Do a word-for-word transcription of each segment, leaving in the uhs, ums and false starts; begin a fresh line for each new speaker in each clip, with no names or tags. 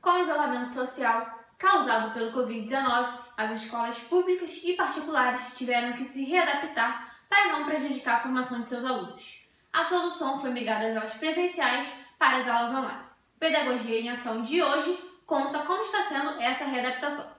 Com o isolamento social causado pelo covid dezenove, as escolas públicas e particulares tiveram que se readaptar para não prejudicar a formação de seus alunos. A solução foi migrar das aulas presenciais para as aulas online. Pedagogia em Ação de hoje conta como está sendo essa readaptação.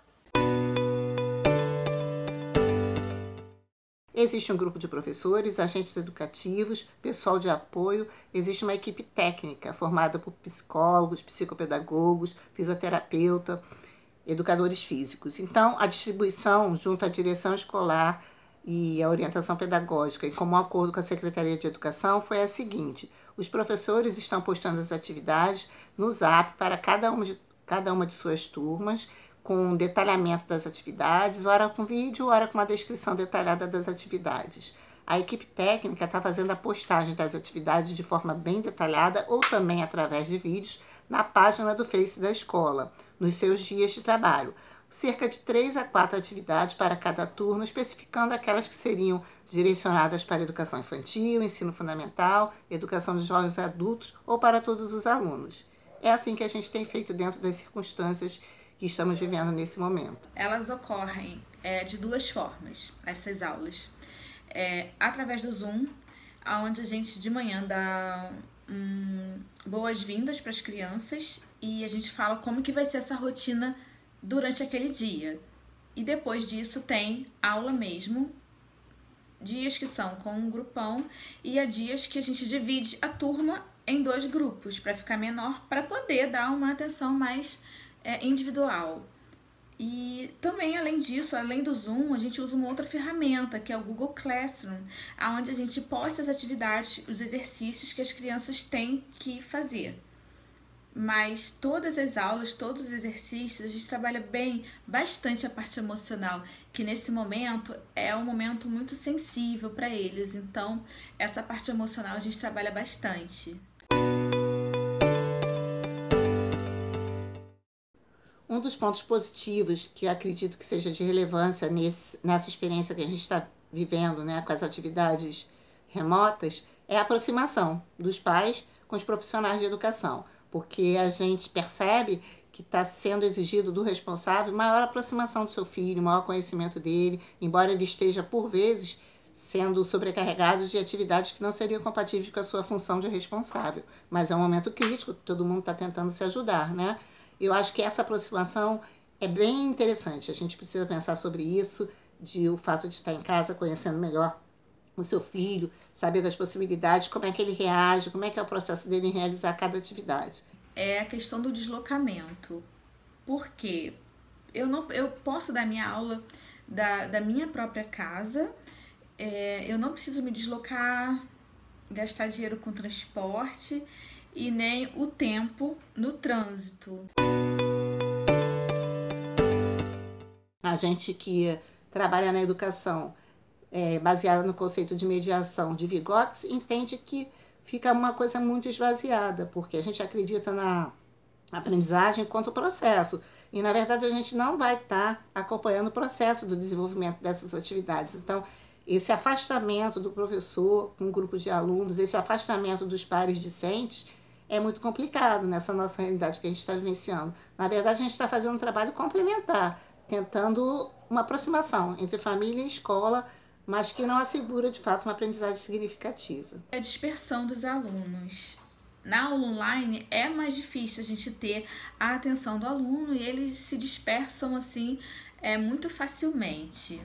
Existe um grupo de professores, agentes educativos, pessoal de apoio, existe uma equipe técnica formada por psicólogos, psicopedagogos, fisioterapeuta, educadores físicos. Então, a distribuição junto à direção escolar e a orientação pedagógica, em comum acordo com a Secretaria de Educação, foi a seguinte: os professores estão postando as atividades no Zap para cada uma de, cada uma de suas turmas, com detalhamento das atividades, ora com vídeo, ora com uma descrição detalhada das atividades. A equipe técnica está fazendo a postagem das atividades de forma bem detalhada ou também através de vídeos na página do Face da escola, nos seus dias de trabalho. Cerca de três a quatro atividades para cada turno, especificando aquelas que seriam direcionadas para a educação infantil, ensino fundamental, educação de jovens e adultos ou para todos os alunos. É assim que a gente tem feito dentro das circunstâncias que estamos vivendo nesse momento.
Elas ocorrem é, de duas formas, essas aulas. É, através do Zoom, onde a gente de manhã dá hum, boas-vindas para as crianças e a gente fala como que vai ser essa rotina durante aquele dia. E depois disso tem aula mesmo, dias que são com um grupão e há dias que a gente divide a turma em dois grupos para ficar menor, para poder dar uma atenção mais é, individual. E também, além disso, além do Zoom, a gente usa uma outra ferramenta, que é o Google Classroom, onde a gente posta as atividades, os exercícios que as crianças têm que fazer. Mas todas as aulas, todos os exercícios, a gente trabalha bem, bastante a parte emocional, que nesse momento é um momento muito sensível para eles. Então, essa parte emocional a gente trabalha bastante.
Um dos pontos positivos que acredito que seja de relevância nesse, nessa experiência que a gente está vivendo, né, com as atividades remotas, é a aproximação dos pais com os profissionais de educação, porque a gente percebe que está sendo exigido do responsável maior aproximação do seu filho, maior conhecimento dele, embora ele esteja, por vezes, sendo sobrecarregado de atividades que não seriam compatíveis com a sua função de responsável. Mas é um momento crítico, todo mundo está tentando se ajudar, né? Eu acho que essa aproximação é bem interessante. A gente precisa pensar sobre isso, de o fato de estar em casa, conhecendo melhor o seu filho, saber das possibilidades, como é que ele reage, como é que é o processo dele em realizar cada atividade.
É a questão do deslocamento. Porque eu, não, eu posso dar minha aula da, da minha própria casa, é, eu não preciso me deslocar, gastar dinheiro com transporte e nem o tempo no trânsito.
A gente que trabalha na educação é, baseada no conceito de mediação de Vygotsky entende que fica uma coisa muito esvaziada, porque a gente acredita na aprendizagem enquanto processo. E, na verdade, a gente não vai estar acompanhando o processo do desenvolvimento dessas atividades. Então, esse afastamento do professor com um grupo de alunos, esse afastamento dos pares discentes, é muito complicado nessa nossa realidade que a gente está vivenciando. Na verdade, a gente está fazendo um trabalho complementar, tentando uma aproximação entre família e escola, mas que não assegura, de fato, uma aprendizagem significativa.
A dispersão dos alunos. Na aula online é mais difícil a gente ter a atenção do aluno e eles se dispersam assim é, muito facilmente.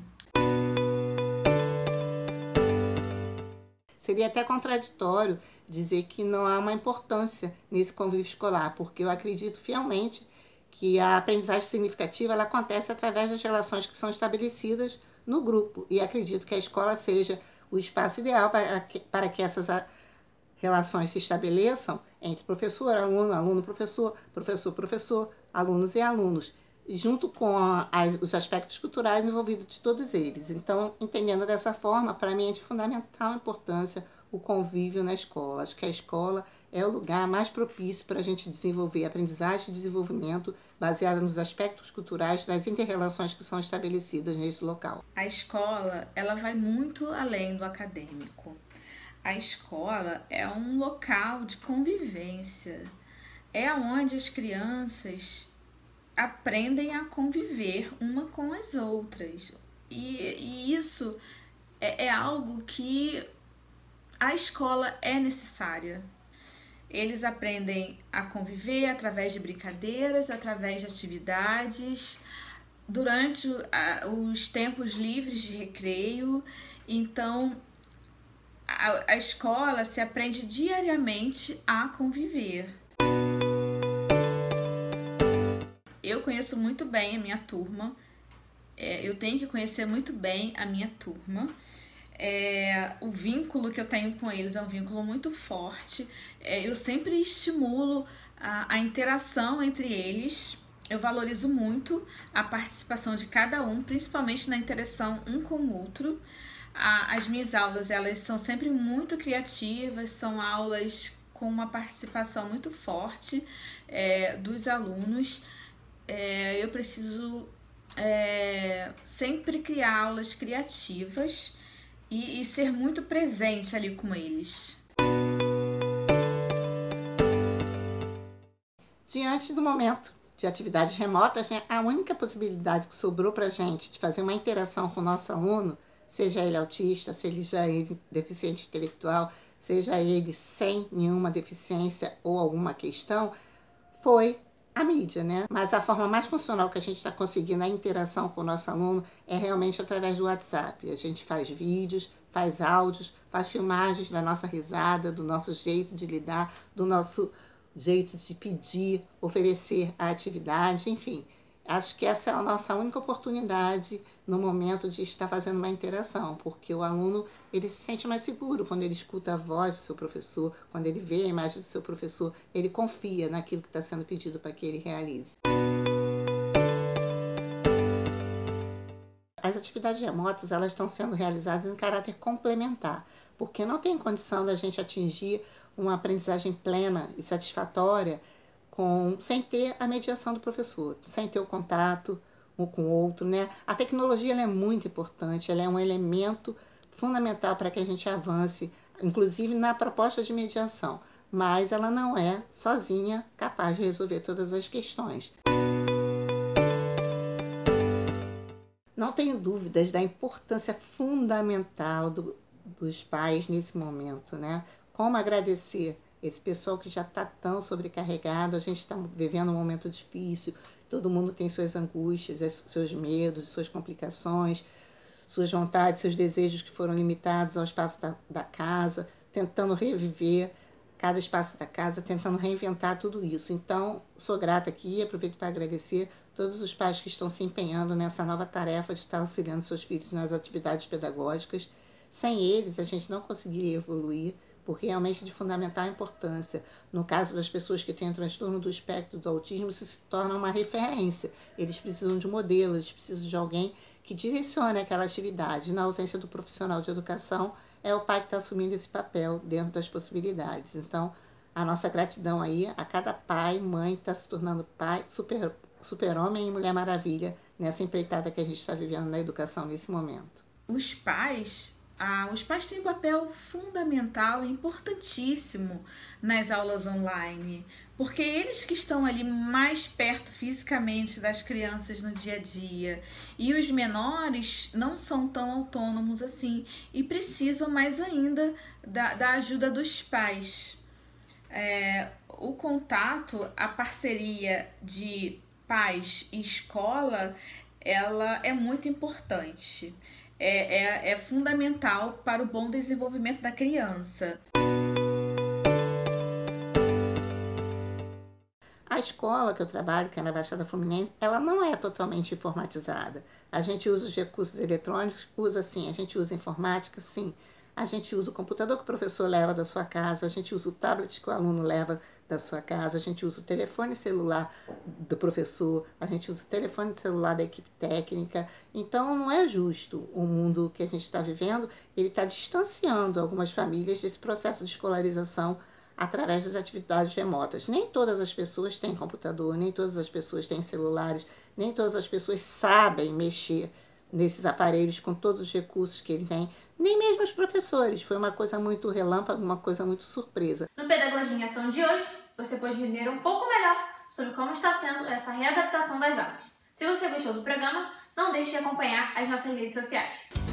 Seria até contraditório dizer que não há uma importância nesse convívio escolar, porque eu acredito fielmente que a aprendizagem significativa ela acontece através das relações que são estabelecidas no grupo, e acredito que a escola seja o espaço ideal para que, para que essas relações se estabeleçam entre professor, aluno, aluno-professor, professor-professor, alunos e alunos, junto com a, as, os aspectos culturais envolvidos de todos eles. Então, entendendo dessa forma, para mim é de fundamental importância o convívio na escola. Acho que a escola é o lugar mais propício para a gente desenvolver aprendizagem e desenvolvimento baseada nos aspectos culturais das inter-relações que são estabelecidas nesse local.
A escola, ela vai muito além do acadêmico. A escola é um local de convivência. É onde as crianças aprendem a conviver uma com as outras. E, e isso é, é algo que a escola é necessária. Eles aprendem a conviver através de brincadeiras, através de atividades, durante a, os tempos livres de recreio. Então, a, a escola se aprende diariamente a conviver. Eu conheço muito bem a minha turma, é, eu tenho que conhecer muito bem a minha turma. É, o vínculo que eu tenho com eles é um vínculo muito forte. É, eu sempre estimulo a, a interação entre eles. Eu valorizo muito a participação de cada um, principalmente na interação um com o outro. A, as minhas aulas, elas são sempre muito criativas, são aulas com uma participação muito forte é, dos alunos. É, eu preciso é, sempre criar aulas criativas e, e ser muito presente ali com eles.
Diante do momento de atividades remotas, né, a única possibilidade que sobrou para a gente de fazer uma interação com o nosso aluno, seja ele autista, seja ele deficiente intelectual, seja ele sem nenhuma deficiência ou alguma questão, foi a mídia, né? Mas a forma mais funcional que a gente está conseguindo a interação com o nosso aluno é realmente através do WhatsApp. A gente faz vídeos, faz áudios, faz filmagens da nossa risada, do nosso jeito de lidar, do nosso jeito de pedir, oferecer a atividade, enfim. Acho que essa é a nossa única oportunidade no momento de estar fazendo uma interação, porque o aluno ele se sente mais seguro quando ele escuta a voz do seu professor, quando ele vê a imagem do seu professor, ele confia naquilo que está sendo pedido para que ele realize. As atividades remotas elas estão sendo realizadas em caráter complementar, porque não tem condição da gente atingir uma aprendizagem plena e satisfatória Com, sem ter a mediação do professor, sem ter o contato um com o outro, né? A tecnologia ela é muito importante, ela é um elemento fundamental para que a gente avance, inclusive na proposta de mediação, mas ela não é sozinha capaz de resolver todas as questões. Não tenho dúvidas da importância fundamental do, dos pais nesse momento, né? Como agradecer esse pessoal que já está tão sobrecarregado, a gente está vivendo um momento difícil, todo mundo tem suas angústias, seus medos, suas complicações, suas vontades, seus desejos que foram limitados ao espaço da, da casa, tentando reviver cada espaço da casa, tentando reinventar tudo isso. Então, sou grata aqui, aproveito para agradecer todos os pais que estão se empenhando nessa nova tarefa de estar auxiliando seus filhos nas atividades pedagógicas. Sem eles, a gente não conseguiria evoluir, porque realmente é de fundamental importância. No caso das pessoas que têm o transtorno do espectro do autismo, isso se torna uma referência. Eles precisam de um modelo, eles precisam de alguém que direcione aquela atividade. Na ausência do profissional de educação, é o pai que está assumindo esse papel dentro das possibilidades. Então, a nossa gratidão aí a cada pai, mãe que está se tornando pai, super, super-homem e mulher maravilha nessa empreitada que a gente está vivendo na educação nesse momento.
Os pais... Ah, os pais têm um papel fundamental e importantíssimo nas aulas online, porque eles que estão ali mais perto fisicamente das crianças no dia a dia, e os menores não são tão autônomos assim e precisam mais ainda da, da ajuda dos pais. É, o contato, a parceria de pais e escola, ela é muito importante. É, é, é fundamental para o bom desenvolvimento da criança.
A escola que eu trabalho, que é na Baixada Fluminense, ela não é totalmente informatizada. A gente usa os recursos eletrônicos, usa sim, a gente usa informática, sim. A gente usa o computador que o professor leva da sua casa, a gente usa o tablet que o aluno leva da sua casa, a gente usa o telefone celular do professor, a gente usa o telefone celular da equipe técnica. Então, não é justo o mundo que a gente está vivendo, ele está distanciando algumas famílias desse processo de escolarização através das atividades remotas. Nem todas as pessoas têm computador, nem todas as pessoas têm celulares, nem todas as pessoas sabem mexer nesses aparelhos com todos os recursos que ele tem, nem mesmo os professores. Foi uma coisa muito relâmpago, uma coisa muito surpresa.
No Pedagogia em Ação de hoje, você pode entender um pouco melhor sobre como está sendo essa readaptação das aulas. Se você gostou do programa, não deixe de acompanhar as nossas redes sociais.